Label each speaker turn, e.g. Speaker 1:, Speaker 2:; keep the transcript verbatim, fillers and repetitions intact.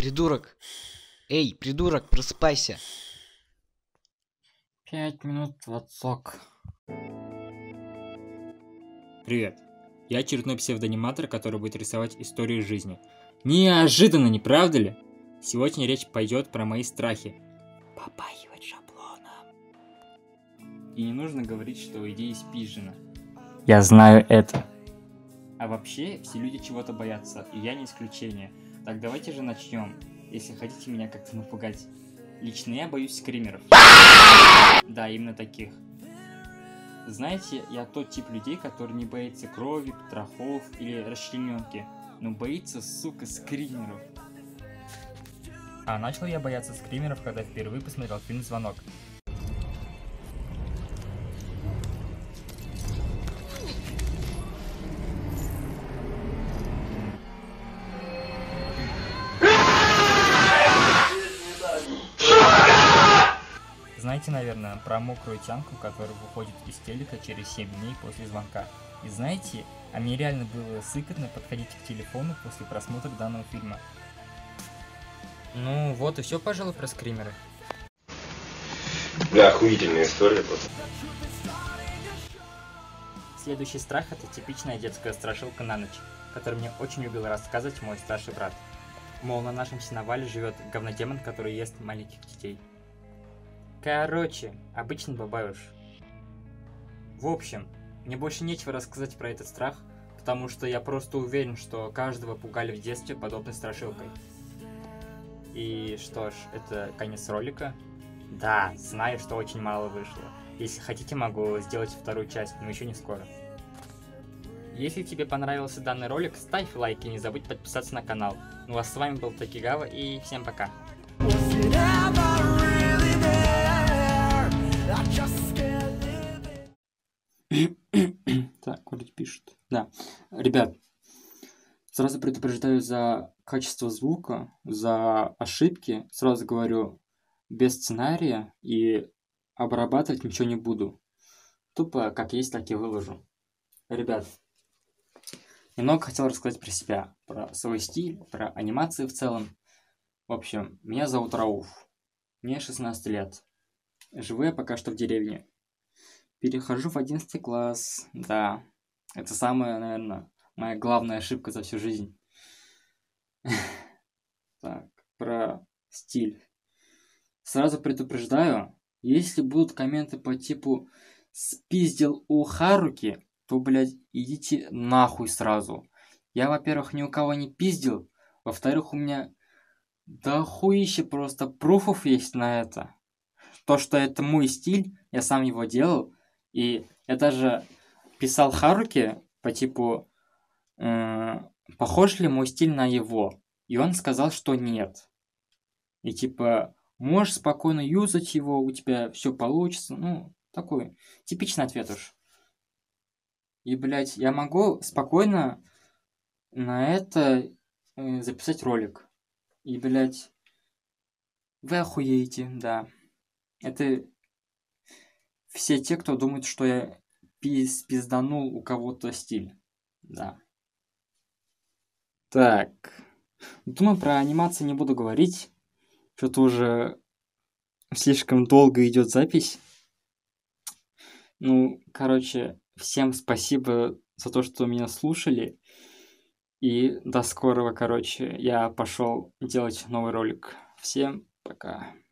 Speaker 1: Придурок! Эй, придурок, просыпайся!
Speaker 2: Пять минут двадцок. Привет. Я очередной псевдоаниматор, который будет рисовать историю жизни. Неожиданно, не правда ли? Сегодня речь пойдет про мои страхи. Попахивать шаблоном. И не нужно говорить, что идея спижена. Я знаю это. А вообще, все люди чего-то боятся, и я не исключение. Так давайте же начнем, если хотите меня как-то напугать. Лично я боюсь скримеров. Да, именно таких. Знаете, я тот тип людей, который не боится крови, потрохов или расчлененки, но боится, сука, скримеров. А начал я бояться скримеров, когда впервые посмотрел фильм «Звонок». Знаете, наверное, про мокрую тянку, которая выходит из телека через семь дней после звонка. И знаете, а мне реально было сыкотно подходить к телефону после просмотра данного фильма. Ну вот и все, пожалуй, про скримеры.
Speaker 3: Да, охуительная история просто.
Speaker 2: Следующий страх — это типичная детская страшилка на ночь, которую мне очень любил рассказывать мой старший брат. Мол, на нашем сеновале живет говнодемон, который ест маленьких детей. Короче, обычный бабаюш. В общем, мне больше нечего рассказать про этот страх, потому что я просто уверен, что каждого пугали в детстве подобной страшилкой. И что ж, это конец ролика. Да, знаю, что очень мало вышло. Если хотите, могу сделать вторую часть, но еще не скоро. Если тебе понравился данный ролик, ставь лайк и не забудь подписаться на канал. Ну а с вами был Такигава, и всем пока. Так, вроде пишут. Да. Ребят, сразу предупреждаю за качество звука, за ошибки. Сразу говорю, без сценария и обрабатывать ничего не буду. Тупо как есть, так и выложу. Ребят, немного хотел рассказать про себя, про свой стиль, про анимации в целом. В общем, меня зовут Рауф. Мне шестнадцать лет. Живу я пока что в деревне. Перехожу в одиннадцатый класс. Да, это самая, наверное, моя главная ошибка за всю жизнь. Так, про стиль. Сразу предупреждаю, если будут комменты по типу «спиздил у Харуки», то, блядь, идите нахуй сразу. Я, во-первых, ни у кого не пиздил. Во-вторых, у меня дохуище просто пруфов есть на это. То, что это мой стиль, я сам его делал. И я даже писал Харуки по типу, э, похож ли мой стиль на его. И он сказал, что нет. И типа, можешь спокойно юзать его, у тебя все получится. Ну, такой типичный ответ уж. И, блядь, я могу спокойно на это э, записать ролик. И, блядь, вы охуеете, да. Это все те, кто думает, что я пиз пизданул у кого-то стиль. Да. Так. Думаю, про анимацию не буду говорить. Что-то уже слишком долго идет запись. Ну, короче, всем спасибо за то, что меня слушали. И до скорого, короче. Я пошел делать новый ролик. Всем пока.